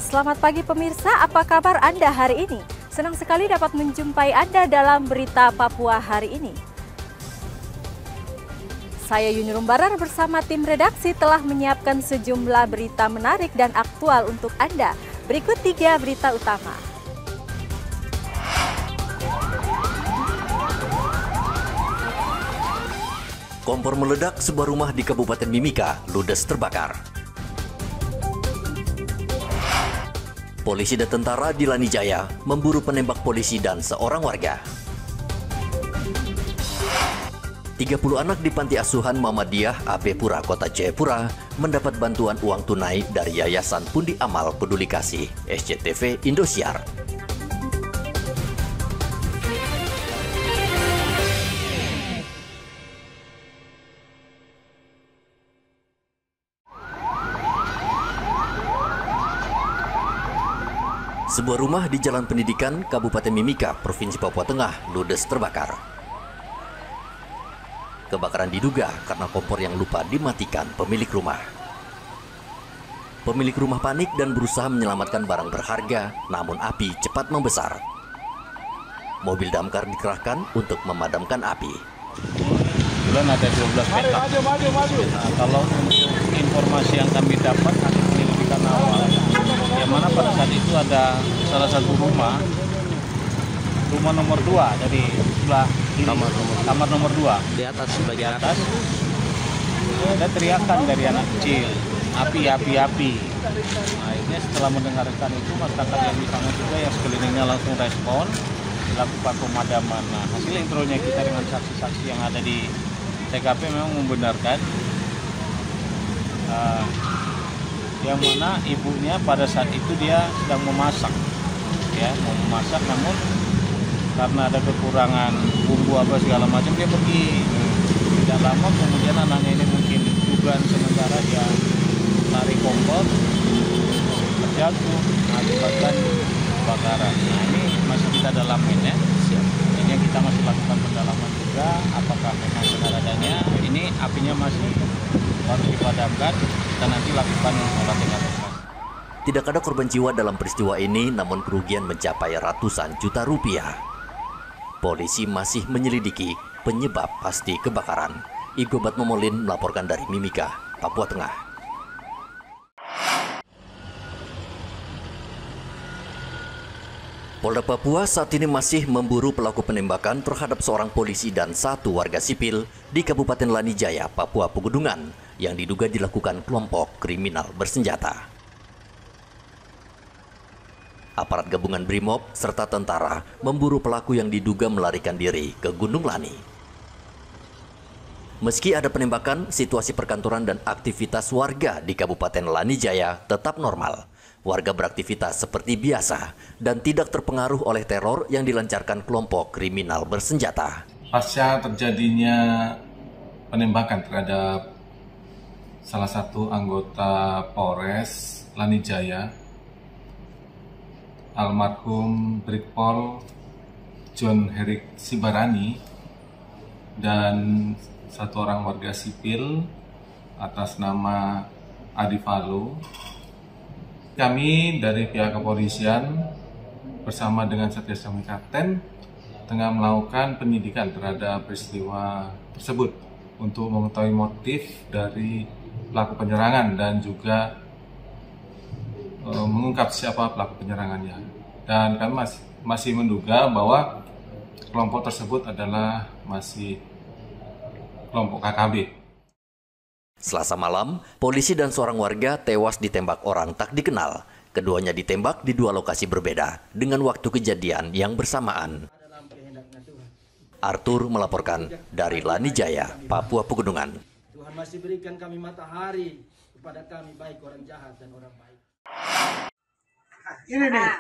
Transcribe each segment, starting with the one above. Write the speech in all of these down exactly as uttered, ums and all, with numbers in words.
Selamat pagi pemirsa, apa kabar Anda hari ini? Senang sekali dapat menjumpai Anda dalam Berita Papua hari ini. Saya Yuni Rumbarar bersama tim redaksi telah menyiapkan sejumlah berita menarik dan aktual untuk Anda. Berikut tiga berita utama. Kompor meledak sebuah rumah di Kabupaten Mimika, ludes terbakar. Polisi dan tentara di Lanijaya memburu penembak polisi dan seorang warga. tiga puluh anak di Panti Asuhan Muhammadiyah A P Pura, Kota Jayapura mendapat bantuan uang tunai dari Yayasan Pundi Amal Peduli Kasih S C T V Indosiar. Sebuah rumah di Jalan Pendidikan, Kabupaten Mimika, Provinsi Papua Tengah, ludes terbakar. Kebakaran diduga karena kompor yang lupa dimatikan pemilik rumah. Pemilik rumah panik dan berusaha menyelamatkan barang berharga, namun api cepat membesar. Mobil damkar dikerahkan untuk memadamkan api. Kebetulan ada dua belas petak. Nah, kalau untuk informasi yang kami dapat hasil penyelidikan awal, yang mana pada saat itu ada salah satu rumah, rumah nomor dua dari sebelah kiri, kamar nomor, kamar nomor dua di atas, di atas ada teriakan dari anak kecil, api, api, api. Nah, akhirnya setelah mendengarkan itu, masyarakat yang di sana juga yang sekelilingnya langsung respon, dilakukan pemadaman. Nah, hasil intronya kita dengan saksi-saksi yang ada di T K P memang membenarkan uh, yang mana ibunya pada saat itu dia sedang memasak, ya, mau memasak, namun karena ada kekurangan bumbu apa segala macam dia pergi. Tidak lama kemudian anaknya ini mungkin dugaan sementara dia tarik kompor, terjatuh, mengakibatkan kebakaran. Nah, ini masih kita dalamin, ya. Ini kita masih lakukan pendalaman juga, apakah memang benar adanya. Ini apinya masih harus dipadamkan, dan nanti lakukan olah T K P. Tidak ada korban jiwa dalam peristiwa ini, namun kerugian mencapai ratusan juta rupiah. Polisi masih menyelidiki penyebab pasti kebakaran. Igo Batmomolin melaporkan dari Mimika, Papua Tengah. Polda Papua saat ini masih memburu pelaku penembakan terhadap seorang polisi dan satu warga sipil di Kabupaten Lanijaya, Papua Pegunungan, yang diduga dilakukan kelompok kriminal bersenjata. Aparat gabungan Brimob serta tentara memburu pelaku yang diduga melarikan diri ke Gunung Lani. Meski ada penembakan, situasi perkantoran dan aktivitas warga di Kabupaten Lanijaya tetap normal. Warga beraktivitas seperti biasa dan tidak terpengaruh oleh teror yang dilancarkan kelompok kriminal bersenjata. Pasca terjadinya penembakan terhadap salah satu anggota Polres Lanijaya, almarhum Brigpol John Herik Sibarani, dan satu orang warga sipil atas nama Adi Falu, kami dari pihak kepolisian bersama dengan Satgas Damai Kapten tengah melakukan penyidikan terhadap peristiwa tersebut untuk mengetahui motif dari pelaku penyerangan dan juga e, mengungkap siapa pelaku penyerangannya. Dan kami masih, masih menduga bahwa kelompok tersebut adalah masih kelompok K K B. Selasa malam, polisi dan seorang warga tewas ditembak orang tak dikenal. Keduanya ditembak di dua lokasi berbeda dengan waktu kejadian yang bersamaan. Arthur melaporkan dari Lanijaya, Papua Pegunungan. Tuhan masih berikan kami matahari kepada kami, baik orang jahat dan orang baik. Ini nih.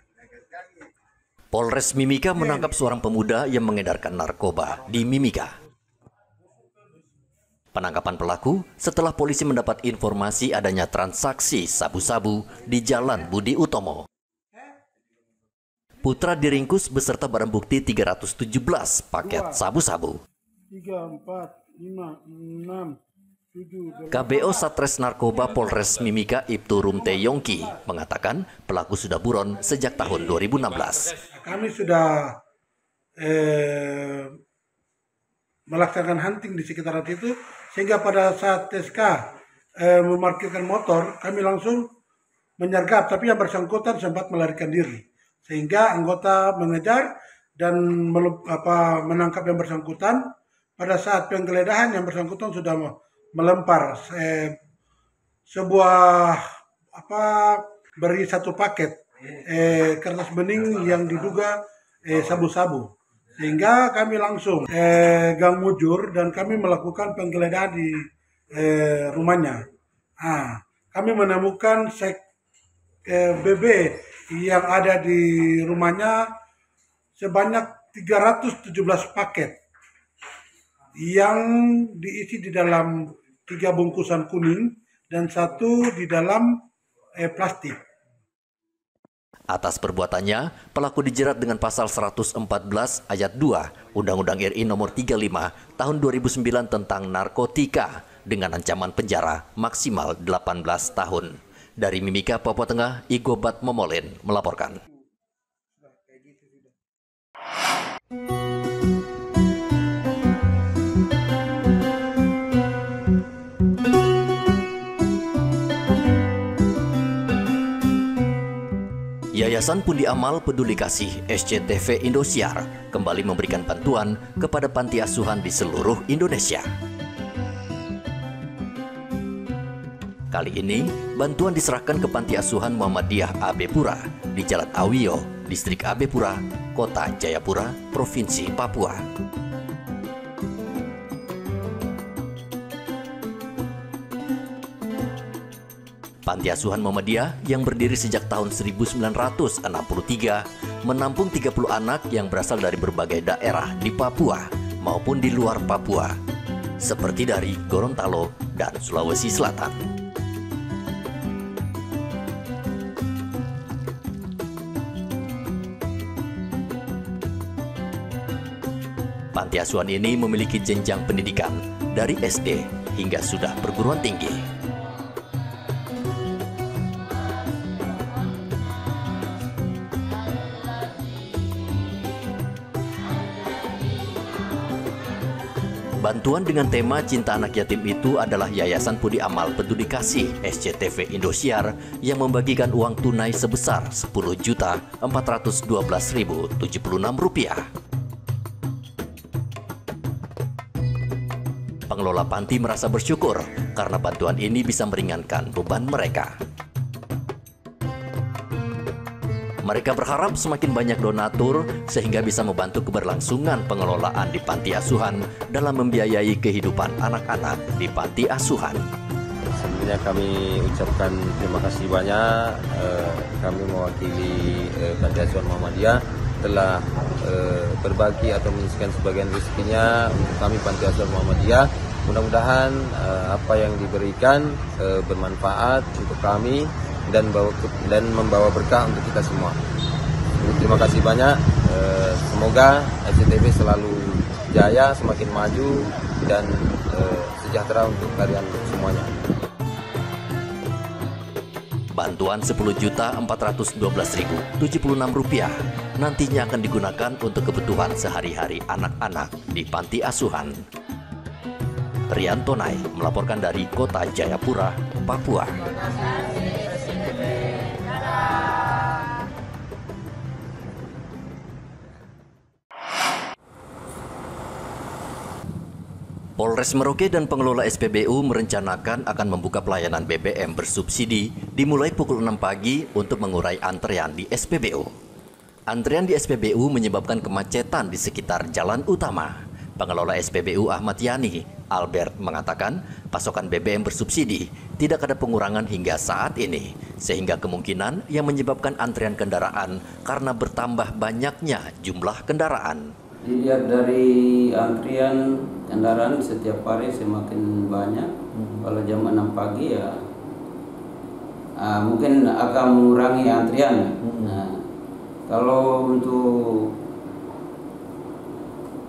Polres Mimika menangkap seorang pemuda yang mengedarkan narkoba di Mimika. Penangkapan pelaku setelah polisi mendapat informasi adanya transaksi sabu-sabu di Jalan Budi Utomo. Putra diringkus beserta barang bukti tiga ratus tujuh belas paket sabu-sabu. tiga, empat, lima, enam, K B O Satres Narkoba Polres Mimika Ibtu Rumte Yongki mengatakan pelaku sudah buron sejak tahun dua ribu enam belas. Kami sudah eh, melaksanakan hunting di sekitaran itu, sehingga pada saat T S K eh, memarkirkan motor, kami langsung menyergap, tapi yang bersangkutan sempat melarikan diri, sehingga anggota mengejar dan melep, apa, menangkap yang bersangkutan. Pada saat penggeledahan yang bersangkutan sudah melempar eh, sebuah apa beri satu paket eh, kertas bening yang diduga eh, sabu-sabu, sehingga kami langsung eh, gang mujur dan kami melakukan penggeledahan di eh, rumahnya. Nah, kami menemukan sek eh, B B yang ada di rumahnya sebanyak tiga ratus tujuh belas paket yang diisi di dalam tiga bungkusan kuning dan satu di dalam eh, plastik. Atas perbuatannya, pelaku dijerat dengan pasal seratus empat belas ayat dua Undang-Undang R I nomor tiga puluh lima tahun dua ribu sembilan tentang narkotika dengan ancaman penjara maksimal delapan belas tahun. Dari Mimika, Papua Tengah, Igobat Momolin melaporkan. Yayasan Pundi Amal Peduli Kasih S C T V Indosiar kembali memberikan bantuan kepada panti asuhan di seluruh Indonesia. Kali ini, bantuan diserahkan ke panti asuhan Muhammadiyah Abepura di Jalan Awiyo, Distrik Abepura, Kota Jayapura, Provinsi Papua. Panti asuhan Muhammadiyah yang berdiri sejak tahun seribu sembilan ratus enam puluh tiga menampung tiga puluh anak yang berasal dari berbagai daerah di Papua maupun di luar Papua, seperti dari Gorontalo dan Sulawesi Selatan. Panti asuhan ini memiliki jenjang pendidikan dari S D hingga sudah perguruan tinggi. Bantuan dengan tema Cinta Anak Yatim itu adalah Yayasan Pundi Amal Peduli Kasih S C T V Indosiar yang membagikan uang tunai sebesar sepuluh juta empat ratus dua belas ribu tujuh puluh enam rupiah. Pengelola panti merasa bersyukur karena bantuan ini bisa meringankan beban mereka. Mereka berharap semakin banyak donatur sehingga bisa membantu keberlangsungan pengelolaan di panti asuhan dalam membiayai kehidupan anak-anak di panti asuhan. Sebelumnya kami ucapkan terima kasih banyak. Eh, kami mewakili eh, panti asuhan Muhammadiyah telah eh, berbagi atau menyisikan sebagian rezekinya untuk kami panti asuhan Muhammadiyah. Mudah-mudahan eh, apa yang diberikan eh, bermanfaat untuk kami dan bawa, dan membawa berkah untuk kita semua. Terima kasih banyak. Semoga S C T V selalu jaya, semakin maju dan sejahtera untuk kalian semuanya. Bantuan sepuluh juta empat ratus dua belas ribu tujuh puluh enam rupiah nantinya akan digunakan untuk kebutuhan sehari-hari anak-anak di panti asuhan. Rian Tonai melaporkan dari Kota Jayapura, Papua. Polres Merauke dan pengelola S P B U merencanakan akan membuka pelayanan B B M bersubsidi dimulai pukul enam pagi untuk mengurai antrean di S P B U. Antrean di S P B U menyebabkan kemacetan di sekitar jalan utama. Pengelola S P B U Ahmad Yani, Albert, mengatakan pasokan B B M bersubsidi tidak ada pengurangan hingga saat ini, sehingga kemungkinan yang menyebabkan antrean kendaraan karena bertambah banyaknya jumlah kendaraan. Dilihat dari antrian kendaraan setiap hari semakin banyak. Hmm. Kalau jam enam pagi ya uh, mungkin akan mengurangi antrian. Hmm. Nah, kalau untuk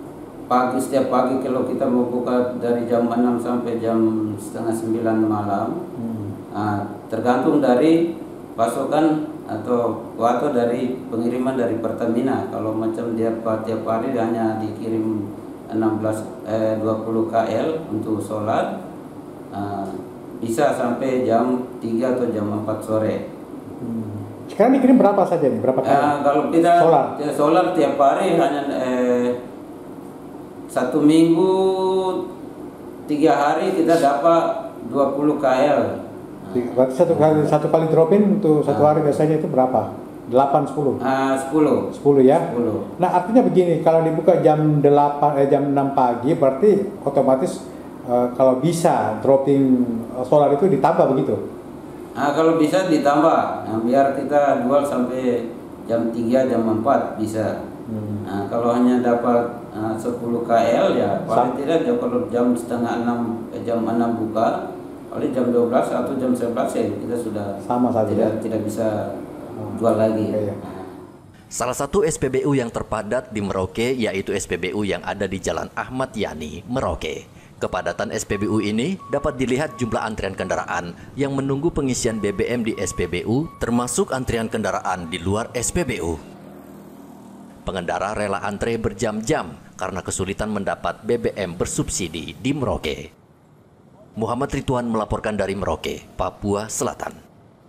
pagi, setiap pagi kalau kita mau buka dari jam enam sampai jam setengah sembilan malam. Hmm. Nah, tergantung dari pasokan atau atau dari pengiriman dari Pertamina. Kalau macam dia tiap hari hanya dikirim enam belas eh, dua puluh kilogram untuk solar, uh, bisa sampai jam tiga atau jam empat sore. Hmm. Sekarang dikirim berapa saja nih? Berapa kali? Uh, kalau kita solar, ya, solar tiap hari hanya eh, satu minggu tiga hari kita dapat dua puluh kilogram. Berarti satu kali satu kali drop-in untuk satu hari biasanya itu berapa? delapan, sepuluh? Ah, sepuluh. sepuluh ya? sepuluh. Nah, artinya begini, kalau dibuka jam delapan eh, jam enam pagi berarti otomatis uh, kalau bisa dropping solar itu ditambah begitu? Nah, kalau bisa ditambah. Nah, biar kita jual sampai jam tiga, jam empat bisa. Hmm. Nah, kalau hanya dapat uh, sepuluh kilogram ya paling Sam tidak ya kalau jam setengah enam eh, jam enam buka, paling jam dua belas atau jam sebelas ya kita sudah sama saja tidak ya? tidak bisa jual lagi. Okay, ya. Salah satu S P B U yang terpadat di Merauke yaitu S P B U yang ada di Jalan Ahmad Yani, Merauke. Kepadatan S P B U ini dapat dilihat jumlah antrian kendaraan yang menunggu pengisian B B M di S P B U, termasuk antrian kendaraan di luar S P B U. Pengendara rela antre berjam-jam karena kesulitan mendapat B B M bersubsidi di Merauke. Muhammad Ridwan melaporkan dari Merauke, Papua Selatan.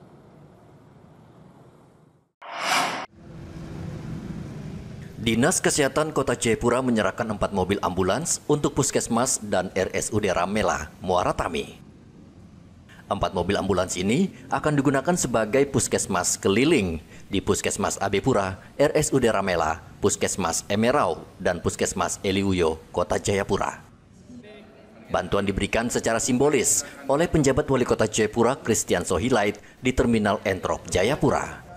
Dinas Kesehatan Kota Jayapura menyerahkan empat mobil ambulans untuk Puskesmas dan R S U D Ramela, Muara Tami. Empat mobil ambulans ini akan digunakan sebagai puskesmas keliling di Puskesmas Abepura, R S U D Ramela, Puskesmas Emerau, dan Puskesmas Eliuyo, Kota Jayapura. Bantuan diberikan secara simbolis oleh penjabat Wali Kota Jayapura, Christian Sohilait, di Terminal Entrop Jayapura.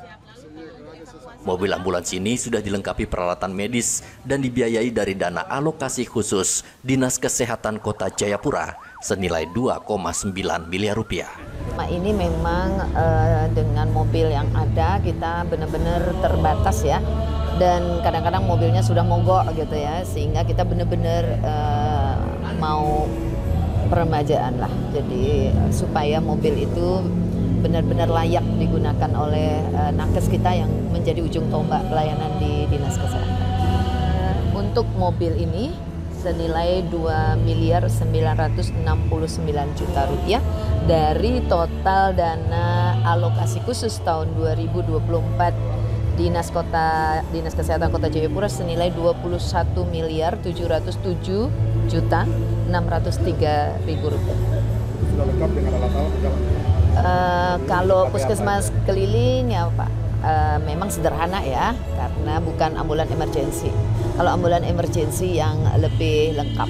Mobil ambulans ini sudah dilengkapi peralatan medis dan dibiayai dari dana alokasi khusus Dinas Kesehatan Kota Jayapura senilai dua koma sembilan miliar rupiah. Ini memang uh, dengan mobil yang ada kita benar-benar terbatas ya, dan kadang-kadang mobilnya sudah mogok gitu ya, sehingga kita benar-benar uh, mau peremajaan lah. Jadi uh, supaya mobil itu benar-benar layak digunakan oleh uh, nakes kita yang menjadi ujung tombak pelayanan di Dinas Kesehatan. Untuk mobil ini senilai dua miliar sembilan ratus enam puluh sembilan juta rupiah dari total dana alokasi khusus tahun dua ribu dua puluh empat Dinas Kota Dinas Kesehatan Kota Jayapura senilai dua puluh satu miliar tujuh ratus tujuh juta enam ratus tiga ribu rupiah. Sudah lengkap dengan alat-alat jalan. Uh, kalau puskesmas keliling ya Pak, uh, memang sederhana ya, karena bukan ambulan emergensi. Kalau ambulan emergensi yang lebih lengkap.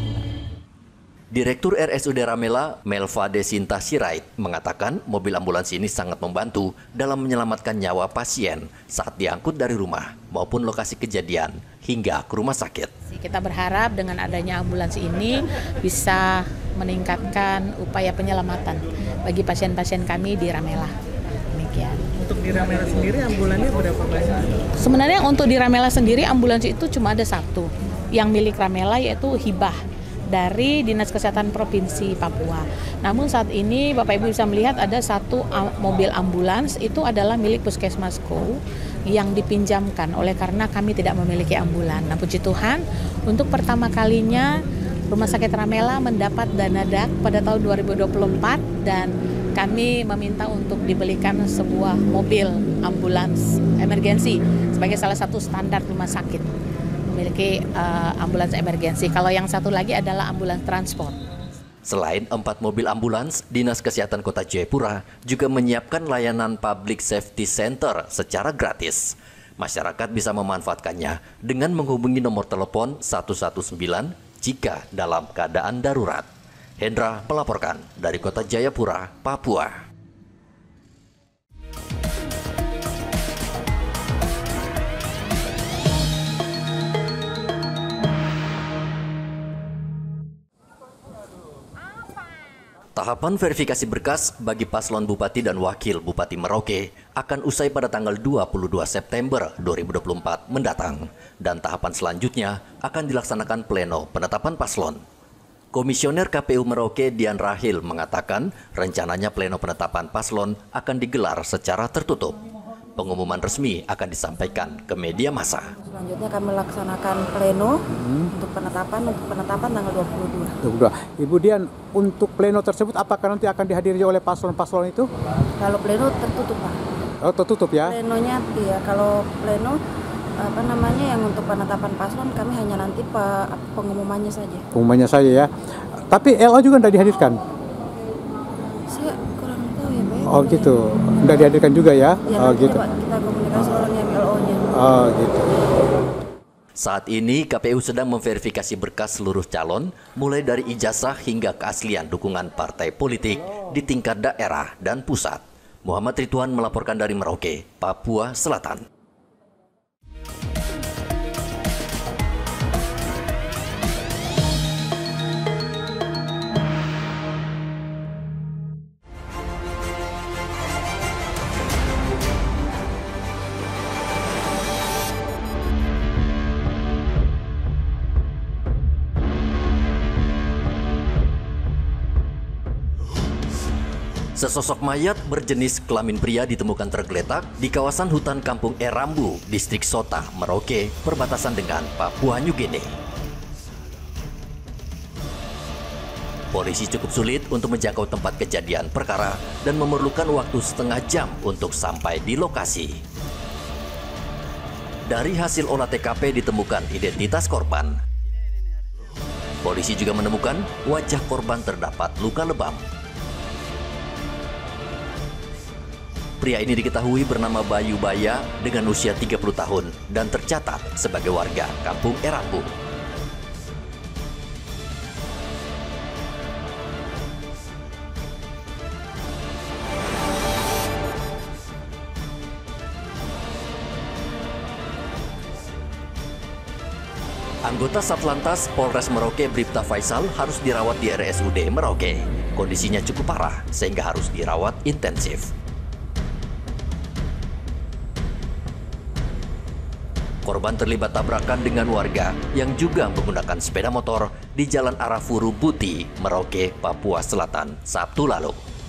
Direktur R S U D Ramela, Melva Desinta Sirait, mengatakan mobil ambulans ini sangat membantu dalam menyelamatkan nyawa pasien saat diangkut dari rumah maupun lokasi kejadian hingga ke rumah sakit. Kita berharap dengan adanya ambulans ini bisa meningkatkan upaya penyelamatan bagi pasien-pasien kami di Ramela. Demikian. Untuk di Ramela sendiri ambulannya berapa banyak? Sebenarnya untuk di Ramela sendiri ambulans itu cuma ada satu yang milik Ramela, yaitu hibah dari Dinas Kesehatan Provinsi Papua. Namun saat ini Bapak Ibu bisa melihat ada satu mobil ambulans itu adalah milik Puskesmasko yang dipinjamkan oleh karena kami tidak memiliki ambulan. Nah, puji Tuhan untuk pertama kalinya Rumah Sakit Ramela mendapat dana D A K pada tahun dua ribu dua puluh empat dan kami meminta untuk dibelikan sebuah mobil ambulans emergensi sebagai salah satu standar rumah sakit memiliki uh, ambulans emergensi. Kalau yang satu lagi adalah ambulans transport. Selain empat mobil ambulans, Dinas Kesehatan Kota Jayapura juga menyiapkan layanan Public Safety Center secara gratis. Masyarakat bisa memanfaatkannya dengan menghubungi nomor telepon satu satu sembilan jika dalam keadaan darurat. Hendra melaporkan dari Kota Jayapura, Papua. Tahapan verifikasi berkas bagi paslon Bupati dan Wakil Bupati Merauke akan usai pada tanggal dua puluh dua September dua ribu dua puluh empat mendatang, dan tahapan selanjutnya akan dilaksanakan pleno penetapan paslon. Komisioner K P U Merauke Dian Rahil mengatakan rencananya pleno penetapan paslon akan digelar secara tertutup. Pengumuman resmi akan disampaikan ke media massa. Selanjutnya kami laksanakan pleno hmm. untuk penetapan untuk penetapan tanggal dua puluh dua. dua puluh dua. Ibu Dian, untuk pleno tersebut apakah nanti akan dihadiri oleh paslon-paslon itu? Kalau pleno tertutup, Pak. Oh, tertutup ya? Plenonya iya, kalau pleno apa namanya yang untuk penetapan paslon kami hanya nanti pak pengumumannya saja. Pengumumannya saja ya. Tapi L O juga tidak dihadirkan? Saya kurang tahu ya, Pak. Oh gitu, tidak dihadirkan juga ya? Ya oh nanti gitu. Pak, kita komunikasi orang yang L O-nya. Oh gitu. Saat ini K P U sedang memverifikasi berkas seluruh calon, mulai dari ijazah hingga keaslian dukungan partai politik di tingkat daerah dan pusat. Muhammad Ridwan melaporkan dari Merauke, Papua Selatan. Sesosok mayat berjenis kelamin pria ditemukan tergeletak di kawasan hutan Kampung Erambu, Distrik Sota, Merauke, perbatasan dengan Papua Nugini. Polisi cukup sulit untuk menjangkau tempat kejadian perkara dan memerlukan waktu setengah jam untuk sampai di lokasi. Dari hasil olah T K P ditemukan identitas korban. Polisi juga menemukan wajah korban terdapat luka lebam. Pria ini diketahui bernama Bayu Baya dengan usia tiga puluh tahun dan tercatat sebagai warga Kampung Erambu. Anggota Satlantas Polres Merauke Bribta Faisal harus dirawat di R S U D Merauke. Kondisinya cukup parah sehingga harus dirawat intensif. Korban terlibat tabrakan dengan warga yang juga menggunakan sepeda motor di Jalan Arafuru Buti, Merauke, Papua Selatan, Sabtu lalu.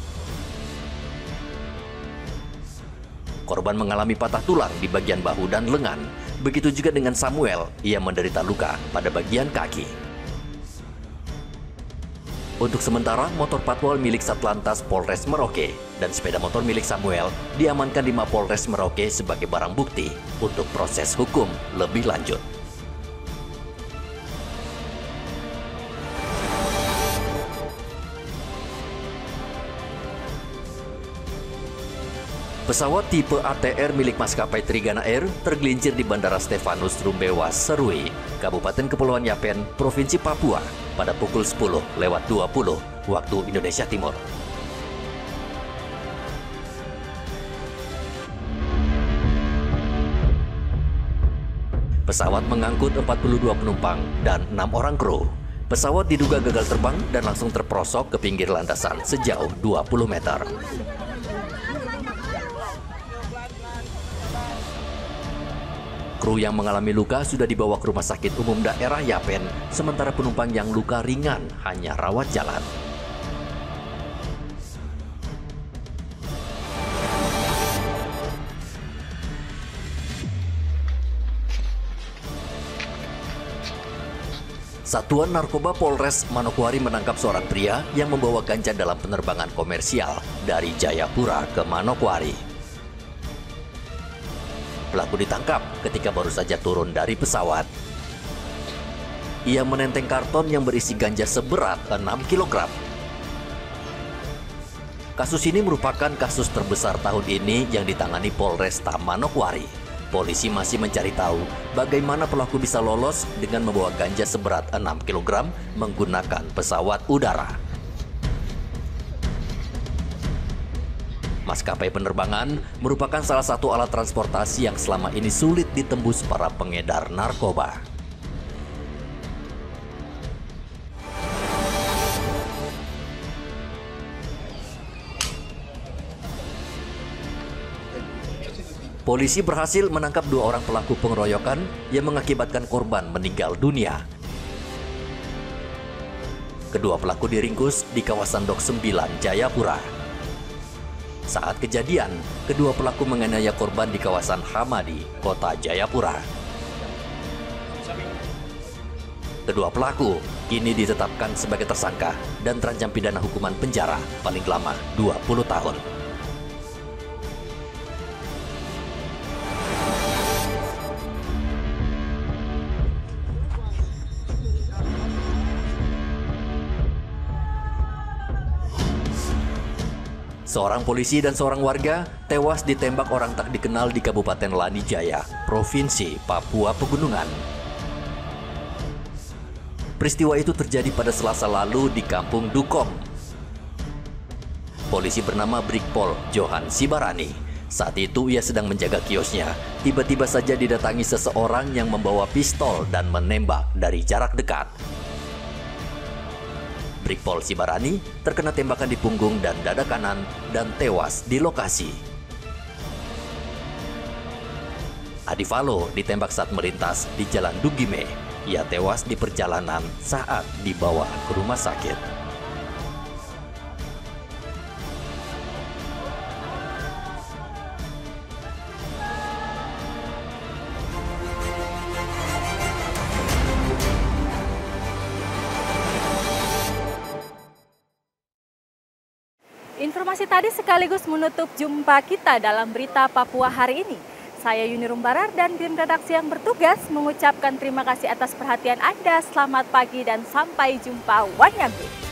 Korban mengalami patah tulang di bagian bahu dan lengan. Begitu juga dengan Samuel, ia menderita luka pada bagian kaki. Untuk sementara, motor patwal milik Satlantas Polres Merauke dan sepeda motor milik Samuel diamankan di Mapolres Merauke sebagai barang bukti untuk proses hukum lebih lanjut. Pesawat tipe A T R milik maskapai Trigana Air tergelincir di Bandara Stefanus Rumbewa, Serui, Kabupaten Kepulauan Yapen, Provinsi Papua pada pukul sepuluh lewat dua puluh waktu Indonesia Timur. Pesawat mengangkut empat puluh dua penumpang dan enam orang kru. Pesawat diduga gagal terbang dan langsung terperosok ke pinggir landasan sejauh dua puluh meter. Kru yang mengalami luka sudah dibawa ke Rumah Sakit Umum Daerah Yapen, sementara penumpang yang luka ringan hanya rawat jalan. Satuan Narkoba Polres Manokwari menangkap seorang pria yang membawa ganja dalam penerbangan komersial dari Jayapura ke Manokwari. Pelaku ditangkap ketika baru saja turun dari pesawat. Ia menenteng karton yang berisi ganja seberat enam kilogram. Kasus ini merupakan kasus terbesar tahun ini yang ditangani Polresta Manokwari. Polisi masih mencari tahu bagaimana pelaku bisa lolos dengan membawa ganja seberat enam kilogram menggunakan pesawat udara. Maskapai penerbangan merupakan salah satu alat transportasi yang selama ini sulit ditembus para pengedar narkoba. polisi berhasil menangkap dua orang pelaku pengeroyokan yang mengakibatkan korban meninggal dunia. Kedua pelaku diringkus di kawasan Dok sembilan, Jayapura. Saat kejadian, kedua pelaku menganiaya korban di kawasan Hamadi, Kota Jayapura. Kedua pelaku kini ditetapkan sebagai tersangka dan terancam pidana hukuman penjara paling lama dua puluh tahun. Seorang polisi dan seorang warga tewas ditembak orang tak dikenal di Kabupaten Lanijaya, Provinsi Papua Pegunungan. Peristiwa itu terjadi pada Selasa lalu di Kampung Dukom. Polisi bernama Brigpol Johan Sibarani. Saat itu ia sedang menjaga kiosnya. Tiba-tiba saja didatangi seseorang yang membawa pistol dan menembak dari jarak dekat. Brigpol Sibarani terkena tembakan di punggung dan dada kanan dan tewas di lokasi. Adi Valo ditembak saat melintas di Jalan Dugime. Ia tewas di perjalanan saat dibawa ke rumah sakit. Informasi tadi sekaligus menutup jumpa kita dalam berita Papua hari ini. Saya Yuni Rumbarar dan tim redaksi yang bertugas mengucapkan terima kasih atas perhatian Anda. Selamat pagi dan sampai jumpa. Wanyambi.